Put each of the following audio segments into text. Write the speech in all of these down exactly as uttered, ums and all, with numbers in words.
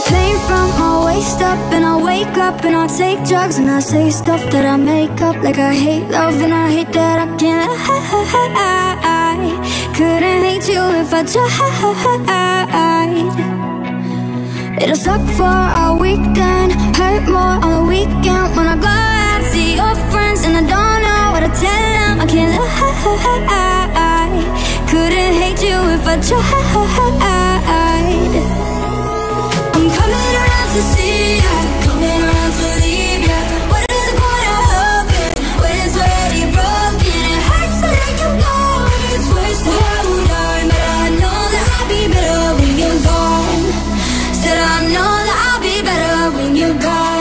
pain from my waist up, and I wake up and I take drugs, and I say stuff that I make up, like I hate love and I hate that I can't lie. Couldn't hate you if I tried. It'll suck for a weekend, hurt more on the weekend. When I go out, see your friends, and I don't know what to tell them. I can't lie. Couldn't hate you if I tried. I'm coming around to see ya, coming around to leave ya. What is it gonna happen when it's already broken? It hurts to let you go, it's worse to hold on. But I know that I'll be better when you're gone. Said I know that I'll be better when you're gone.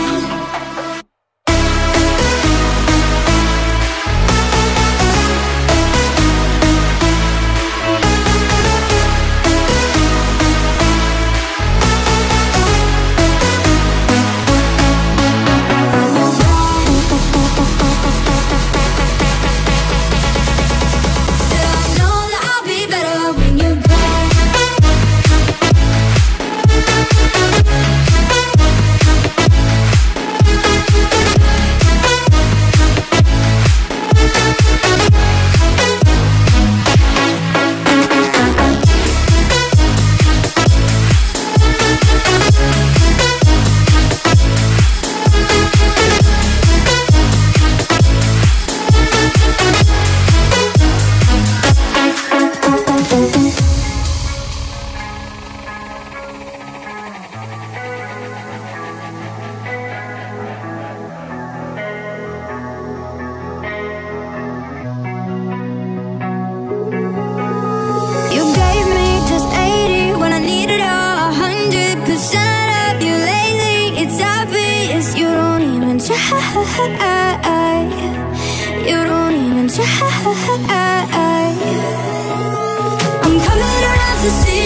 You don't even try. I'm coming around to see